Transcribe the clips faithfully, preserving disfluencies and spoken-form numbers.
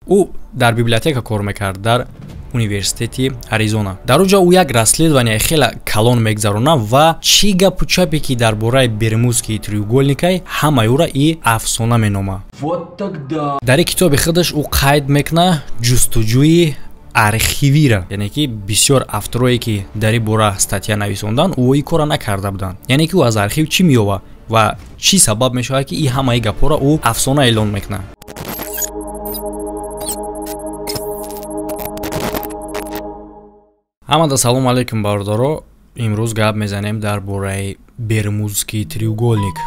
ӯ дар библиотека кор мекард дар университети Аризона. Дар оҷа ӯ як расследование хеле калон мегзарона ва чӣ гапу чапе ки дар бораи Бермудскии треугольникай ҳамаёра и афсона менома. Дар китоби худаш ӯ қайд мекуна ҷустуҷӯи архивира, яъне ки бисёр авторое ки дар ин бора статья нависондан ӯ ин кора накарда буданд. Яъне ки ӯ аз архив чӣ меёва ва чӣ сабаб мешавад ки ин ҳамаи гапҳоро ӯ афсона эълон мекуна. ҳамада салом алейкум бародаро. имрӯз гап мезанем дар бораи Бермудский треугольник.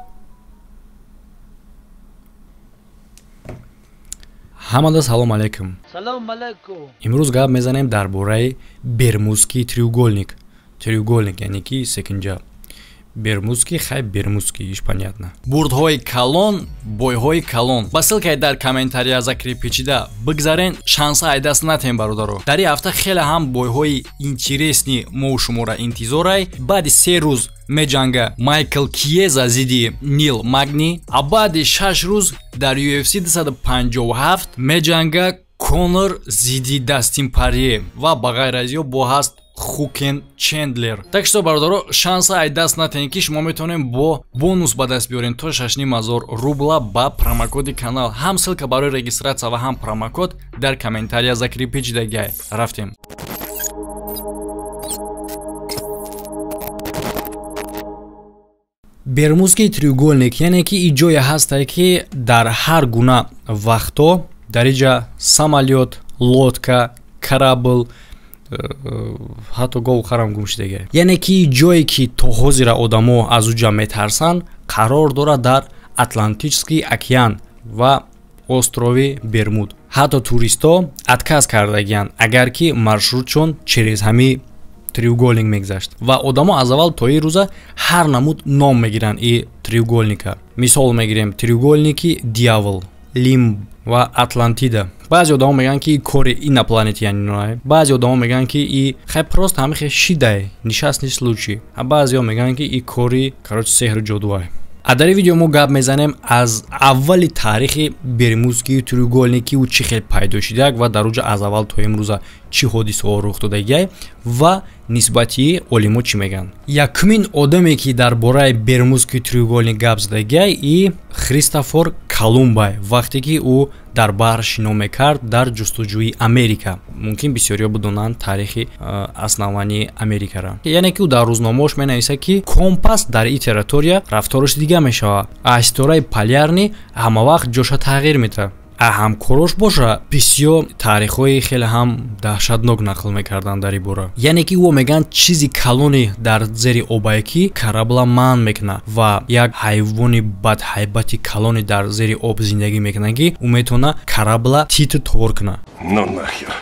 ҳамада салом алейкум. Салом алейкум. имрӯз гап мезанем дар бораи Бермудский треугольник. Треугольник яъне ки секинҷа. Бермудский хай Бермудский иш понятно. Бурдҳои калон, бойҳои калон. Ба ссилкаи дар комментария закри печида бигзарен, шанса айдаст натем бародаро. Дар ин ҳафта хеле ҳам бойҳои интересни мо шумора интизорай. Баъди се рӯз меҷанга Майкл Киеза зидди Нил Магни, а баъди шаш рӯз дар ю эф си дусад панҷоҳу ҳафт меҷанга Конор зидди Дастин Порье ва ба ғайр аз ё бо ҳаст Хукен Чендлер. Так что бародаро, шанса ай даст натен ки шумо метавонем бо бонус ба даст биёрем то шаш ним ҳазор рубла ба промокоди канал. Ҳам ссилка барои регистратсия ва ҳам промокод дар комментария закри печидагай. Рафтем. Бермудский треугольник яъне ки ин ҷое ҳастае ки дар ҳар гуна вақто дар инҷа самолёт, лодка, корабл, ҳатто гову харам гум шудагай. Яъне ки ҷое ки то ҳозира одамо аз уҷа метарсанд қарор дорад дар Атлантический океан ва острови Бермуд. Ҳатто туристо отказ кардагиянд агар ки маршрутшон через ҳами треугольник мегзашт ва одамо аз аввал то ин рӯза ҳар намуд ном мегиранд ин треугольника. Мисол мегирем треугольники Дьявол, Лимб ва Атлантида. Баъзе одамо мегӯянд ки кори инопланетяниноай, баъзе одамо мегӯянд ки и хай просто ҳамихе шидай, нишастни случай, а баъзеҳо мегӯянд ки и кори короче сеҳру ҷодуай. А дар ин видео мо гап мезанем аз аввали таърихи Бермудскии треугольники ӯ чӣ хел пайдо шудаяк ва дар оҷа аз аввал то имрӯза чӣ ҳодисаҳо рух додагияй ва нисбати олимо чӣ мегӯянд. Якумин одаме ки дар бораи Бермудский треугольник гап задагияй и Христофор Колумбай, вақте ки ӯ дар баҳр шино мекард дар ҷустуҷӯи Америка. Мумкин бисёриҳо бидонанд таърихи аснавании Америкара. Яъне ки ӯ дар рӯзномаош менависад ки компас дар ин территория рафтораш дига мешавад, а ситораи полярни ҳамавақт ҷоша тағйир метавад. А ҳамкорош боша бисёр таърихҳои хеле ҳам даҳшатнок нақл мекарданд дар ин бора. Яъне ки ӯ мегӯянд чизи калони дар зери обае ки корабла манъ мекунад ва як ҳайвони бадҳайбати калони дар зери об зиндагӣ мекунад ки ӯ метавонад корабла титр тор кунад. Ну нахер.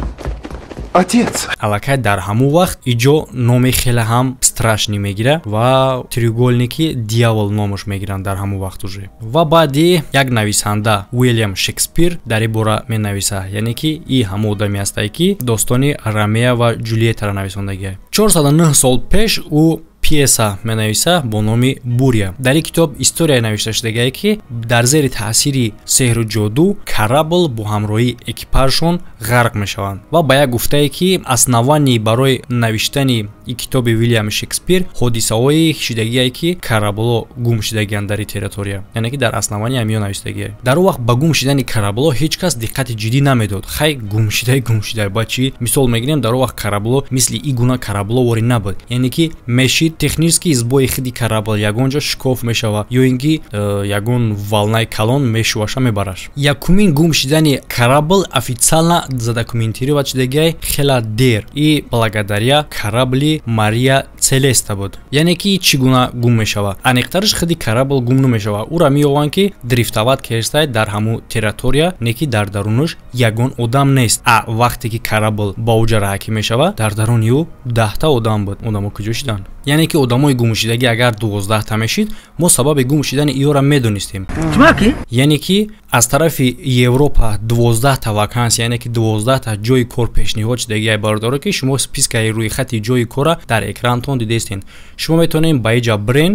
Отец. Аллакай дар ҳамон вақт иҷо номи хеле ҳам страшни мегирад ва треугольники Дьявол номаш мегиранд дар ҳамон вақт уже. Ва баъди як нависанда Уильям Шекспир дар ин бора менависад, яъне ки ин ҳамон одаме ҳастае ки достони Ромео ва Ҷулиеттаро нависондагияй. чорсаду нӯҳ сол пеш ӯ пьеса менависа бо номи Буря. Дар ин китоб история навишта шудагае ки дар зери таъсири сеҳру ҷоду корабл бо ҳамроҳии экипажшон ғарқ мешаванд ва ба як гуфтае ки аснавани барои навиштани ин китоби Уильям Шекспир ҳодисаҳои шудагие ки корабло гум шудагиянд дар ин территория, яъне ки дар аснавани ҳамиё навиштагие. Дар он вақт ба гум шудани корабло ҳеҷ кас диққати ҷиддӣ намедод. Хай гум шудай гум шудай ба чӣ? Мисол мегирем дар он вақт корабло мисли ин гуна корабловори набуд, яъне ки мешид технически избои худи корабл ягон ҷо шикоф мешава ё ин ки ягон волнаи калон мешуваша мебараш. Якумин гум шудани корабл официально задокументирован шудагияй хела дер и благодаря корабли Мария Целеста буд. Яъне ки чӣ гуна гум мешава? Аниқтараш худи корабл гум намешава. Ӯра меёванд ки дрифтоват кештай дар ҳамун территория, не ки дар дарунаш ягон одам нест. А вақте ки корабл ба оҷа раҳакӣ мешава, дар даруни ӯ даҳта одам буд. Одамо куҷо шуданд? Яъне ки одамои гумшудагӣ агар дувоздаҳта мешид, мо сабаби гумшудани иёра медонистем. Яъне ки аз тарафи Европа дувоздаҳта вакансия, яъне ки дувоздаҳта ҷои кор пешниҳод шудагиай бародаро ки шумо спискаи рӯйхати ҷои кора дар экранатон дидестен. Шумо метавонед ба иҷа Брен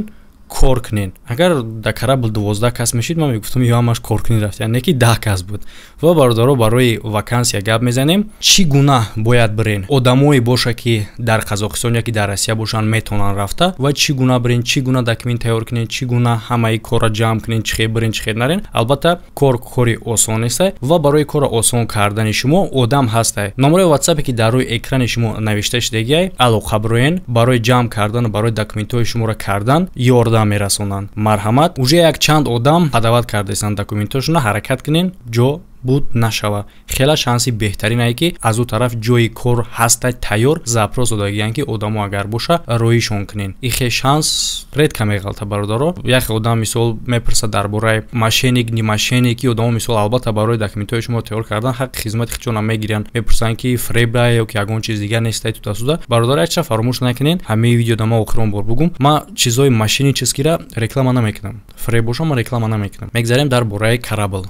кор кунед. Агар дар карабл дувоздаҳ кас мешид, ман мегуфтам ё ҳамаш коркунӣ рафт, яъне ки даҳ кас буд. Ва бародаро барои вакансия гап мезанем. Чӣ гуна бояд бирен? Одамое боша ки дар Қазоқистон яки дар Россия бошанд метавонанд рафта ва чӣ гуна бирен, чӣ гуна документ тайёр кунед, чӣ гуна ҳамаи корро ҷамъ кунед, чӣ хел бирен, чӣ хел нарен. Албатта кор кори осон нест ва барои кора осон кардани шумо одам ҳаст. Номерои WhatsApp ки дар рӯи экрани шумо навишта шудагиай, алоқа бироен барои ҷамъ кардан, барои документҳои шуморо кардан ёрдам мерасонанд. Марҳамат, уже як чанд одам падават кардесанд документҳошуна, ҳаракат кунен ҷо буд нашава. Хела шанси беҳтаринае ки аз ӯ тараф ҷои кор ҳаста тайёр запрос додагиянд ки одамо агар боша роишон кунен. И хе шанс редка меғалта бародаро. Як одам мисол мепурса дар бораи мошенник, не мошенник, ки одамо мисол албатта барои документҳои шумо тайёр кардан ҳаққи хизмати худшона мегиранд. Мепурсанд ки фребра ё ки ягон чиз дигар нестай тутасуда. Бародаро як чиз фаромӯш накунен. Ҳамаи видеода ма охирон бор бугум. Ма чизои мошенническира реклама намекунам. Фреб боша ма реклама намекунам. Мегзарем дар бораи карабл.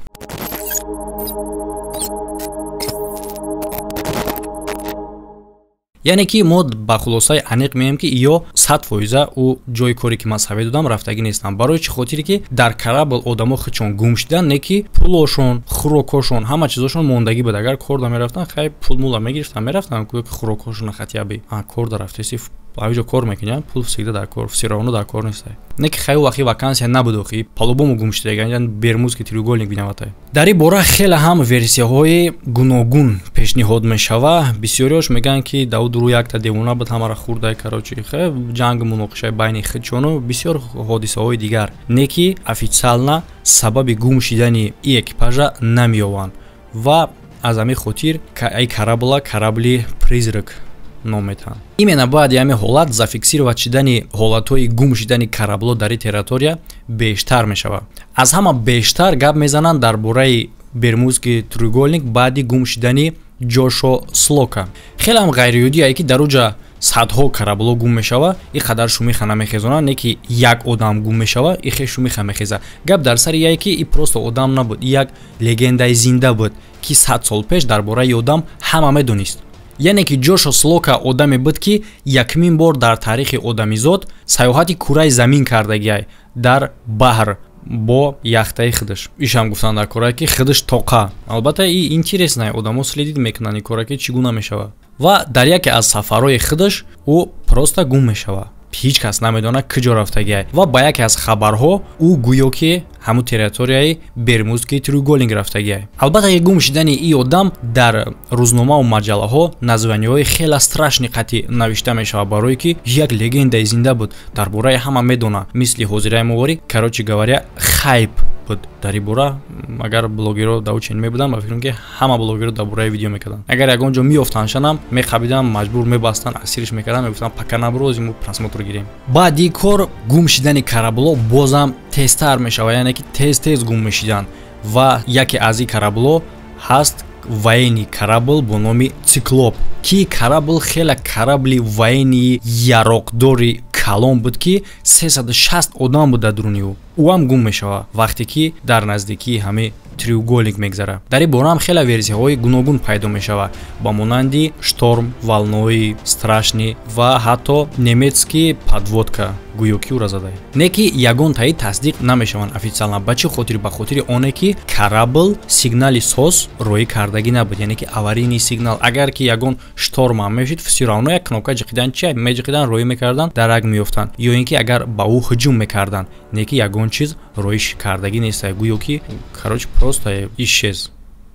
яъне ки мо ба хулосаи аниқ меем ки ё сад фоиза ӯ ҷои коре ки ман саве додам рафтагӣ нестам. Барои чӣ хотире ки дар карабл одамо худшон гум шудан, не ки пулошон, хӯрокҳошон, ҳама чизошон мондагӣ буд. Агар корда мерафтан, хай пул мула мегирифтан, мерафтан ки хӯрокҳошона хатиаби а корда рафтеси авиҷо кор мекуням, пул всегда дар кор, всеравно дар кор нестай. Не ки хай вақти вакансия набуд охи, по-любому гум шудаган, бермудский треугольник бинаватай. Дар ин бора хеле ҳам версияҳои гуногун пешниҳод мешава. Бисёриҳош мегӯянд ки Давуд рӯ якта девона буд, ҳамаро хурдай карочи, хай ҷангу муноқишаи байни худшону бисёр ҳодисаҳои дигар. Не ки официална сабаби гум шудани и экипажа намеёванд. Ва аз ҳамин хотир ай карабла карабли призрак ном метаванд. Именно баъди ҳамин ҳолат зафиксировать шудани ҳолатҳои гум шудани карабло дар ин территория бештар мешавад. Аз ҳама бештар гап мезананд дар бораи бермудский треугольник баъди гум шудани Ҷошо Слока. Хеле ҳам ғайриёдие ки дар уҷа садҳо карабло гум мешава, и қадар шумиха намехезонанд, не ки як одам гум мешава, и хе шумиха мехеза. Гап дар сари яе ки и просто одам набуд, як легендаи зинда буд ки сад сол пеш дар бораи одам ҳама медонист. яъне ки Ҷошо Слока одаме буд ки якмин бор дар таърихи одамизод сайёҳати кураи замин кардагиай дар баҳр бо яхтаи худаш. Ишам гуфтанд дар кора ки худаш тоқа. Албатта и интересное, одамо следид мекунанд ин кора ки чӣ гуна мешава. Ва дар яке аз сафарҳои худаш ӯ просто гум мешава. Ҳеҷ кас намедонад куҷо рафтагиай. Ва ба яке аз хабарҳо ӯ гӯё ки ҳамун территорияи бермудский треугольник рафтагиай. Албатта ки гум шудани ин одам дар рӯзномаву маҷаллаҳо названиҳои хеле страшни қатъи навишта мешавад, барое ки як легендаи зинда буд, дар бораи ҳама медона, мисли ҳозираи мувори, короче говоря, хайп буд дар ин бора. Агар блогерҳо дар учен мебуданд, ба фикрам ки ҳама блогерҳо дар бораи видео мекарданд. Агар ягон ҷо меёфтаншанам, мехабидам, маҷбур мебастанд, асирш мекарданд, мегуфтанд пока наброз иму просмотр гирем. баъди кор гум шудани карабло бозам тезтар мешавад, яъне ки тез тез гум мешуданд. Ва яке аз ин карабло ҳаст военный карабл бо номи Циклоп, ки карабл хеле карабли военни яроқдори калон буд ки сесаду шаст одам буд дар дуруни ӯ. ӯ ҳам гум мешавад вақте ки дар наздикии ҳамин треугольник мегзарад. Дар ин бора ҳам хеле версияҳои гуногун пайдо мешавад, ба монанди шторм, волнои страшни ва ҳатто немецкий подводка, гӯё ки ӯро задай. Не ки ягон таъид тасдиқ намешаванд официална. Ба чӣ хотир? Ба хотири оне ки карабл сигнали сос роӣ кардагӣ набуд, яъне ки аварийни сигнал. Агар ки ягон шторм ҳам мешуд, всё равно як кнопка ҷиқидан чӣ меҷиқидан, роӣ мекардан, дарак меёфтанд, ё ин ки агар ба ӯ ҳуҷум мекардан, не ки ягон чиз роиш кардагӣ нестай, гӯё ки короче просто исчез.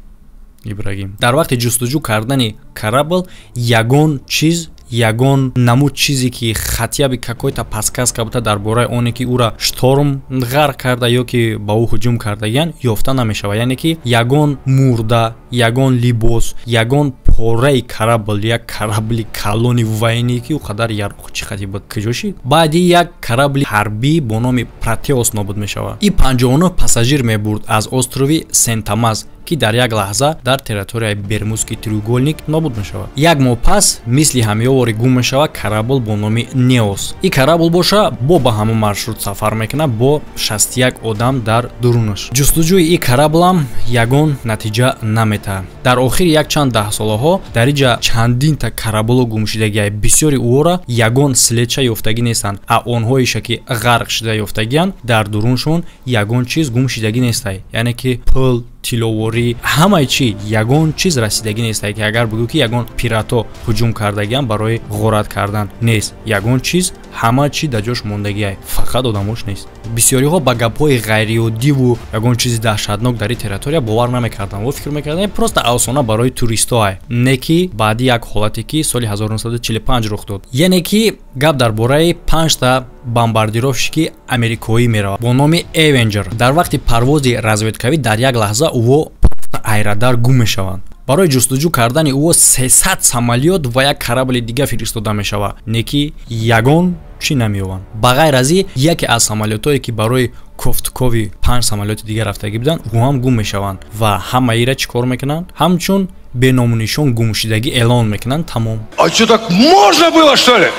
Ибрагим дар вақти ҷустуҷӯ кардани карабл ягон чиз, ягон намуд чизе ки хатъяби какой-то подсказка буда дар бораи оне ки ӯра шторм ғарқ карда ё ки ба ӯ ҳуҷум кардагиян ёфта намешавад. Яъне ки ягон мурда, ягон либос, ягон пораи карабл, як карабли калони военӣ ки ӯ қадар яроқ чӣ хати буд куҷо шид. Баъди як карабли ҳарбӣ бо номи Протеос нобуд мешавад. И панҷоҳу нӯҳ пассажир мебурд аз острови Сент-Томас ки дар як лаҳза дар территорияи Бермудский треугольник нобуд мешавад. Як моҳ пас мисли ҳамёвори гум мешавад карабл бо номи Неос. И карабл боша бо ба ҳамон маршрут сафар мекунад бо шасту як одам дар дурунаш. Ҷустуҷӯи и караблам ягон натиҷа намета. Дар охири як чанд даҳсолаҳо дар инҷа чандинта караблу гумшудагиҳои бисёри уора ягон следча ёфтагӣ нестанд. А онҳоиша ки ғарқ шуда ёфтагианд дар дуруншон ягон чиз гум шудагӣ нестай. Яъне ки пул, тиловорӣ, ҳамаи чӣ ягон чиз расидагӣ нестай ки агар бигӯ ки ягон пирато ҳуҷум кардагианд барои ғорат кардан нест. Ягон чиз ҳама чӣ дар ҷош мондагиай, фақат одамош нест. Бисёриҳо ба гапҳои ғайриоддиву ягон чизи даҳшатнок дар ин территория бовар намекарданд. Во фикр мекарданд просто афсона барои туристоай. Не ки баъди як ҳолате ки соли ҳазору нуҳсаду чилу панҷ рух дод. Яъне ки гап дар бораи панҷта бомбардировщики амрикоӣ меравад бо номи Avenger. Дар вақти парвози разведкавӣ дар як лаҳза ӯҳо айрадар гум мешаванд. Барои ҷустуҷӯ кардани ӯҳо сесад самолёт ва як карабли дига фиристода мешавад. Не ки ягон чӣ намеёванд. Ба ғайр аз ин яке аз самолётое ки барои кофткови панҷ самолёти дига рафтагӣ буданд ӯ ҳам гум мешаванд ва ҳамаира чӣ кор мекунанд? Ҳамчун беномунишон гумшудагӣ эълон мекунанд. Тамом. А что, так можно было, что ли?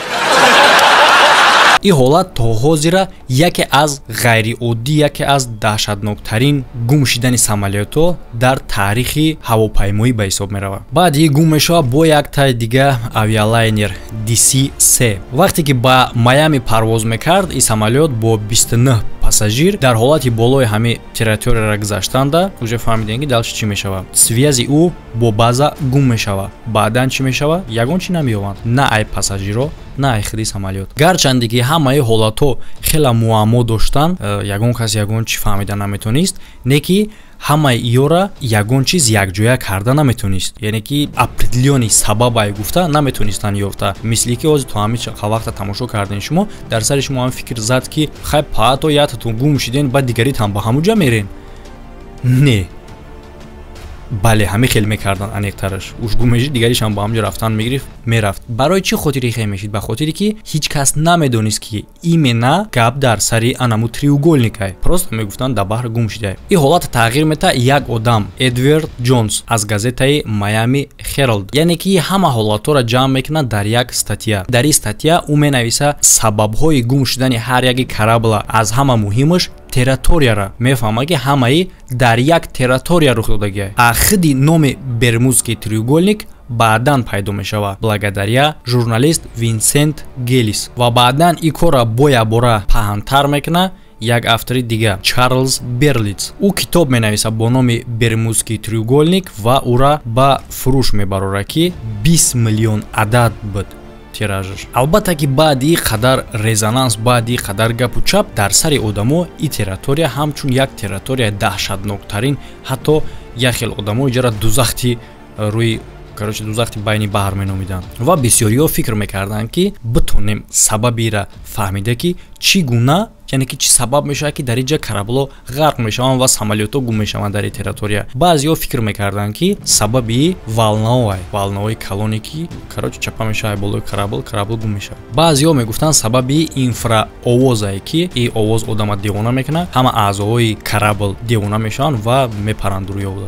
ин ҳолат то ҳозира яке аз ғайриоддӣ, яке аз даҳшатноктарин гум шудани самолётҳо дар таърихи ҳавопаймоӣ ба ҳисоб меравад. баъди ин гум мешавад бо як тай дига авиалайнер ди си се. вақте ки ба Майами парвоз мекард, ин самолёт бо бисту нӯҳ пассажир дар ҳолати болои ҳамин территорияро гузаштанда уже фаҳмидем ки далш чӣ мешавад. связи ӯ бо база гум мешавад. баъдан чӣ мешавад? Ягон чӣ намеёванд. На ай пассажиро, на ай худи самолёт. Гарчанде ки ҳамаи ҳолатҳо хеле муаммо доштанд, ягон кас ягон чӣ фаҳмида наметонист, не ки ҳамаи иёра ягон чиз якҷоя карда наметонист. Яъне ки определёни сабабай гуфта наметонистанд ёфта. Мисли ки ҳозир то ҳамин вақта тамошо кардем шумо дар сари шумо ҳам фикр зад ки хай паато ятатон гум шуден баъд дигаритам ба ҳамуҷа мерен. Не. бале ҳамин хел мекардан аниқтараш. уш гум мешид дигаришам ба ҳамҷо рафтан мегирифт мерафт. барои чӣ хотири хел мешид? ба хотире ки ҳеҷ кас намедонист ки имена гап дар сари анаму треугольникай. просто мегуфтанд дар баҳр гум шудае. ин ҳолат тағйир мета як одам Эдвард Джонс аз газетаи Miami Herald. яъне ки ҳама ҳолатҳоро ҷамъ мекунад дар як статья. дар ин статья ӯ менависа сабабҳои гум шудани ҳар яки карабла. аз ҳама муҳимаш территорияра мефаҳмад ки ҳамаи дар як территория рух додагиай. ахиди номи Бермудский треугольник баъдан пайдо мешавад благодаря журналист Винсент Гелис. ва баъдан ин кора боя бора паҳнтар мекуна як автори дига, Чарлз Берлиц. ӯ китоб менависад бо номи Бермудский треугольник ва ӯра ба фурӯш мебарора ки бист миллион адад буд тиражаш. албатта ки баъди қадар резонанс, баъди қадар гапу чап дар сари одамо ин территория ҳамчун як территория даҳшатноктарин, ҳатто як хел одамо иҷара дузахти рӯи короче дузахти байни баҳр меномиданд. ва бисёриҳо фикр мекарданд ки битонем сабабира фаҳмида ки чӣ гуна, яъне ки чӣ сабаб мешавад ки дар инҷа карабло ғарқ мешаванд ва самолётҳо гум мешаванд дар ин территория. баъзеҳо фикр мекарданд ки сабаби волнаҳоай, волнаҳои калоне ки короче чапа мешавад болои карабл, карабл гум мешавад. баъзеҳо мегуфтанд сабаби инфраовозае ки ин овоз одама девона мекунад, ҳама аъзоҳои карабл девона мешаванд ва мепаранд рӯи ода.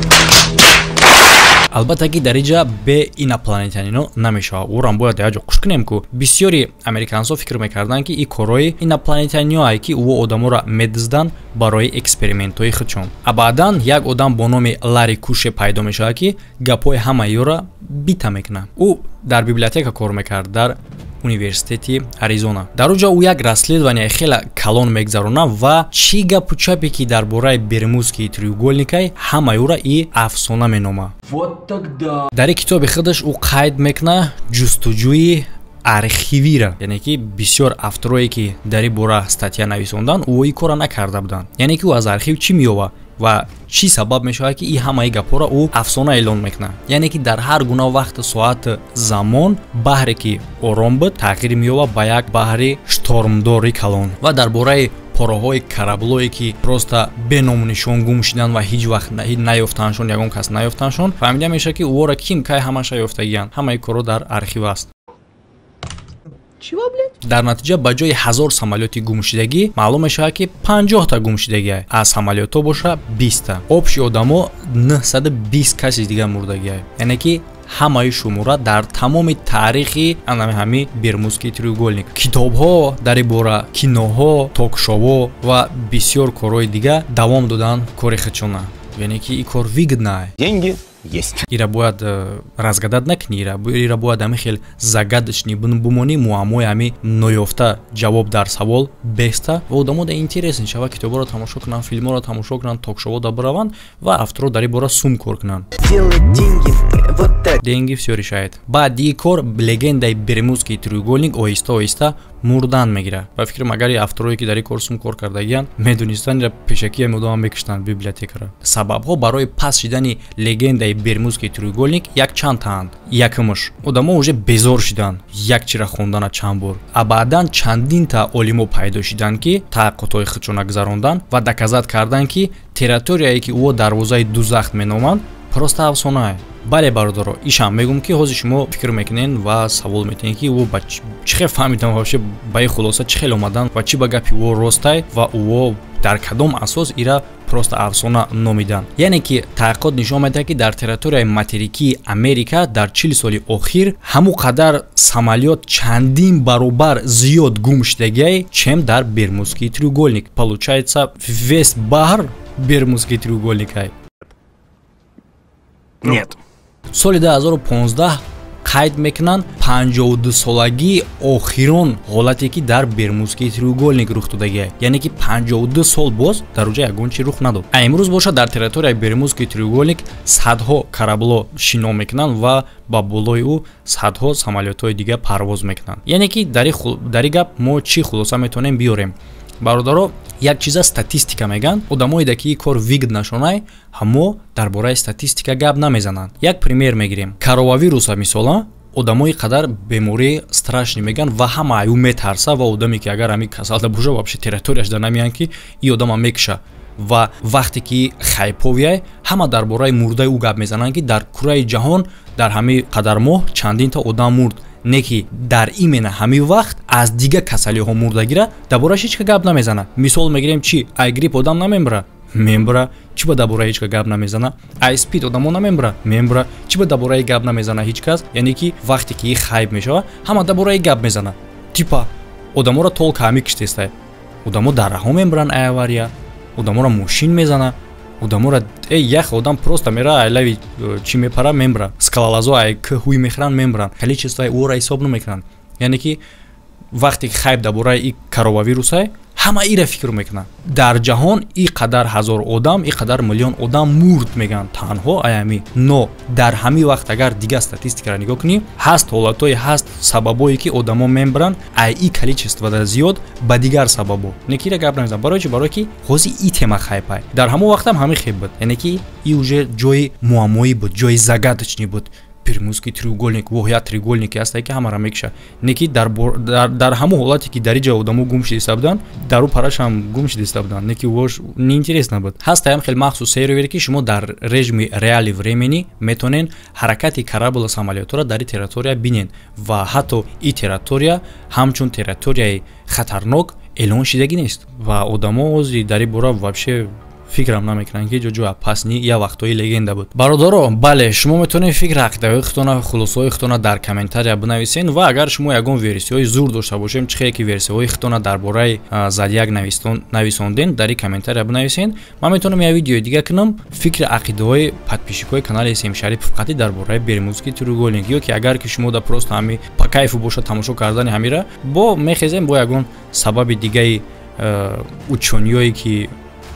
албатта ки дар инҷа бе инопланетянино намешавад. ӯрам бояд дар як ҷо қуш кунем ку бисёри американцо фикр мекарданд ки ин корои инопланетяниҳое ки ӯ одаморо медизданд барои экспериментҳои худшон. а баъдан як одам бо номи Ларри Куше пайдо мешавад ки гапҳои ҳамаиёро бита мекунад. ӯ дар библиотека кор мекард дар университети Аризона. дар он ҷо ӯ як расследование хеле калон мегзаронад ва чӣ гапу чапе ки дар бораи Бермудский треугольникай ҳамаи ӯра и афсона меномад. Вот тогда дар ин китоби худаш ӯ қайд мекунад ҷустуҷӯи архивира, яъне ки бисёр авторое ки дар ин бора статья нависонданд ӯ ин кора накарда буданд. яъне ки ӯ аз архив чӣ меёвад ва чӣ сабаб мешавад ки ин ҳамаи гапҳоро ӯ афсона эълон мекунад. яъне ки дар ҳар гуна вақту соати замон баҳре ки ором буд тағйир меёбад ба як баҳри штормдори калон. ва дар бораи пораҳои караблое ки просто беномунишон гум шуданд ва ҳеҷ вақт наёфтаншон, ягон кас наёфтаншон, фаҳмида мешавад ки ӯро ким кай ҳамаша ёфтагиянд. ҳамаи корҳо дар архив аст. дар натиҷа ба ҷои ҳазор самолёти гумшудагӣ маълум мешавад ки панҷоҳ та гумшудагӣ аз самолётҳо боша бист та обши одамо нӯҳсаду бист каси дига мурдагӣ, яъне ки ҳамаи шумура дар тамоми таърихи анами ҳами бермудский треугольник. Китобҳо дар ин бора, киноҳо, ток-шоуҳо ва бисёр корҳои дига давом додан кори худшона, яъне ки ин кор выгодна. Деньги есть. Ира бояд разгадад накунӣ, ира бояд ҳами хел загадочни бумонӣ, муаммои ҳами ноёфта ҷавоб дар савол беста ва одамо да интересен шава, китобҳоро тамошо кунанд, филмҳоро тамошо кунанд, ток-шоуҳо бараванд ва авторо дар ин бора сум кор кунанд. Деньги всё решает. Баъд ин кор легендаи бермудский треугольник оҳиста оҳиста мурдан мегира. Ба фикрам агари авторое ки дар ин кор сум кор кардагиянд медонистанд, ира пешакӣ ҳам одама мекуштанд библиотекаро. Сабабҳо барои пас шидани легендаи бермудский треугольник якчанд таанд. Якумш, одамо уже безор шиданд як чира хондана чанд бор. А баъдан чандин та олимо пайдо шиданд ки таҳаққуқотҳои худшона гузаронданд ва доказат карданд ки территорияе ки ӯҳо дарвозаи дузах меноманд просто афсонае. Бале бародаро, ишам мегум ки ҳозир шумо фикр мекунед ва савол метонед ки ӯ ба чӣ хел фаҳмидам вообще ба ин хулоса чӣ хел омадан ва чӣ ба гапи ӯ ростай ва ӯ дар кадом асос ира просто афсона номидан. Яъне ки таҳқиқот нишон медиҳад ки дар территорияи материкии Америка дар чил соли охир ҳамон қадар самолёт чандин баробар зиёд гум шудагиай, чем дар бермудский треугольник. Получается весь баҳр бермудский треугольник ай. Нет. Соли две тысячи панздаҳ қайд мекунанд панҷоҳу ду солагии охирон ҳолате ки дар бермудский треугольник рух додагиай, яъне ки панҷоҳу ду сол боз дар уҷа ягон чи рух надод. Имрӯз боша дар территорияи бермудский треугольник садҳо корабло шино мекунанд ва ба болои ӯ садҳо самолётҳои дига парвоз мекунанд. Яъне ки дар ин гап мо чӣ хулоса метавонем биёрем? Бародаро, як чиза статистика меган, одамои да ки ин кор выгодна шонай, ҳамо дар бораи статистика гап намезананд. Як пример мегирем. Коронавируса мисола, одамои қадар бемории страшни меган ва ҳама аю метарса ва одаме ки агар ҳами касалда боша вообще территорияш да намеян ки ин одама мекуша. Ва вақте ки хайпо вияй, ҳама дар бораи мурдаи ӯ гап мезананд ки дар кураи ҷаҳон дар ҳами қадар моҳ чандин та одам мурд. Не ки дар имена ҳамин вақт аз дига касалиҳо мурдагира дар бораи ҳеч гап намезана. Мисол мегирем чӣ? Ай грип одам намебира? Мебира. Чӣ ба дар бораи ҳеч гап намезана? Ай спид одамо намебира? Мебира. Чӣ ба дар бораи гап намезана ҳеч кас? Яъне ки вақте ки ин хайп мешава, ҳама дар бораи гап мезана. Типа одаморо толка ҳами киштестай. Одамо дар раҳо мебиранд ай авария, одаморо мошин мезана. Одамора эй ях одам просто мера айлави чи мепара мембра скалалазо ай кӯҳуи мехран мембран количествои ӯро ҳисоб намекунанд. Яъне ки вақте ки хайп дар бораи ин коронавирусай ҳама ира фикр мекунанд. Дар ҷаҳон ин қадар ҳазор одам, ин қадар миллион одам мурд меган танҳо аями. Но дар ҳамин вақт агар дига статистикаро нигоҳ кунӣ, ҳаст ҳолатҳои ҳаст сабабое ки одамо мембиранд ай ин количествода зиёд ба дигар сабабо. Некира гап намезанам. Барои чӣ? Барои ки ҳозир ин тема хайпай. Дар ҳамон вақт ҳам ҳамин хеп буд. Яъне ки ин уже ҷои муаммоӣ буд, ҷои загадочнӣ буд. Бермудский треугольник воҳият треугольники ҳастай ки ҳамаро мекуша. Не ки дар дар дар ҳамон ҳолате ки дар ин ҷо одамо гум шидаста буданд, дар ӯ параш ҳам гум шидаста буданд. Не ки вош неинтересно буд. Ҳастай ҳам хеле махсус сервер ки шумо дар режими реали времени метонен ҳаракати корабл самолётро дар ин территория бинен ва ҳатто ин территория ҳамчун территорияи хатарнок эълон шидагӣ нест ва одамо ҳозир дар ин бора вообще фикрам намекунанд ки ҷоҷо пасни я вақтҳои легенда буд. Бародаро, бале, шумо метавонед фикр ақидаҳои худтона, хулосаҳои худтона дар комментария бинависед ва агар шумо ягон версияҳои зур дошта бошем, чихе ки версияҳои худтона дар бораи Зодиак нависонден дар ин комментария бинависед. Ман метавонам як видеои дига кунам, фикри ақидаҳои подписчикои канали Сем Шарипов қати дар бораи бермудский треугольник, ё ки агар ки шумо да просто ҳами па кайфу боша тамошо кардани ҳамира, бо мехезем бо ягон сабаби дигаи учёниёе ки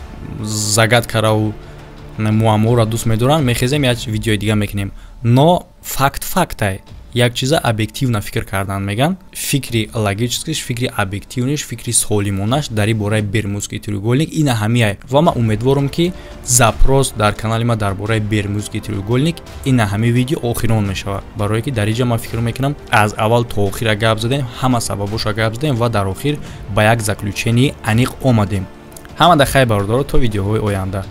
загадкараву муамморо дӯст медоранд, мехезем як видеои дига мекунем. Но факт фактай. Як чиза объективно фикр кардан меган, фикри логическиш, фикри объективниш, фикри солимонаш дар ин бораи бермудский треугольник ина ҳамияй. Ва ман умедворам ки запрос дар канали ма дар бораи бермудский треугольник ина ҳами видео охирон мешавад. Барое ки дар ин ҷо ман фикр мекунам аз аввал то охира гап задем, ҳама сабабоша гап задем ва дар охир ба як заключении аниқ омадем. ҳама да хай бародаро то видеоҳои оянда.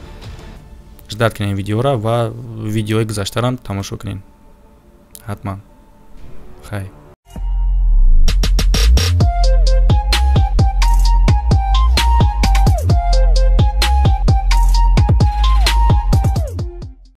Ждат кунем видеоро ва видеои гузаштарам тамошо кунем. ҳатман. Хай.